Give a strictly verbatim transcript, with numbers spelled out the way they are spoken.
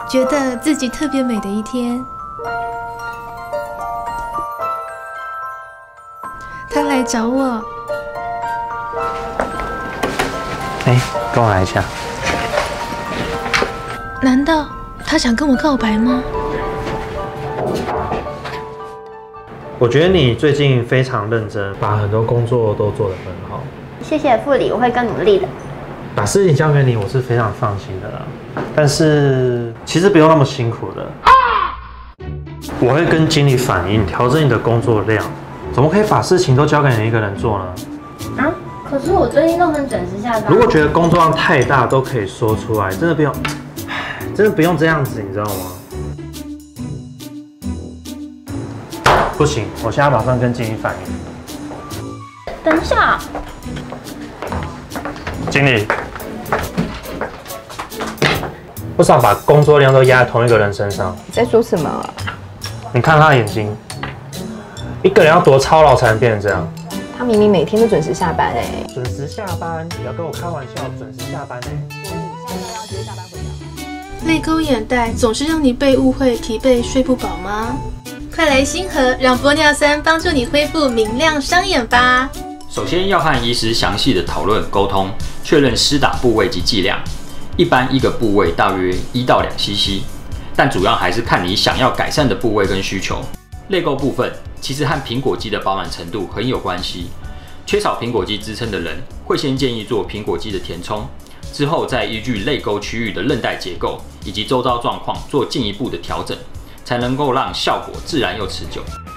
觉得自己特别美的一天。他来找我， 哎，跟我来一下。 难道他想跟我告白吗？ 我觉得你最近非常认真，把很多工作都做得很好。 谢谢副理，我会更努力的。 把事情交给你，我是非常放心的啦。但是其实不用那么辛苦的，我会跟经理反映，调整你的工作量。怎么可以把事情都交给你一个人做呢？ 啊？可是我最近都很准时下班。 如果觉得工作量太大，都可以说出来，真的不用，真的不用这样子，你知道吗？不行，我现在马上跟经理反映。 等一下， 经理，不想把工作量都压在同一个人身上。 你在说什么？ 你看他的眼睛，一个人要多操劳才能变成这样？ 他明明每天都准时下班哎、欸， 准时下班，不要跟我开玩笑，准时下班哎、欸。 所以你下班要直接下班回家。 泪沟眼袋总是让你被误会、疲惫、睡不饱吗？快来星河，让玻尿酸帮助你恢复明亮双眼吧。 首先要和医师详细的讨论沟通，确认施打部位及剂量。一般一个部位大约一到两 C C， 但主要还是看你想要改善的部位跟需求。泪沟部分其实和苹果肌的饱满程度很有关系。缺少苹果肌支撑的人，会先建议做苹果肌的填充，之后再依据泪沟区域的韧带结构以及周遭状况做进一步的调整，才能够让效果自然又持久。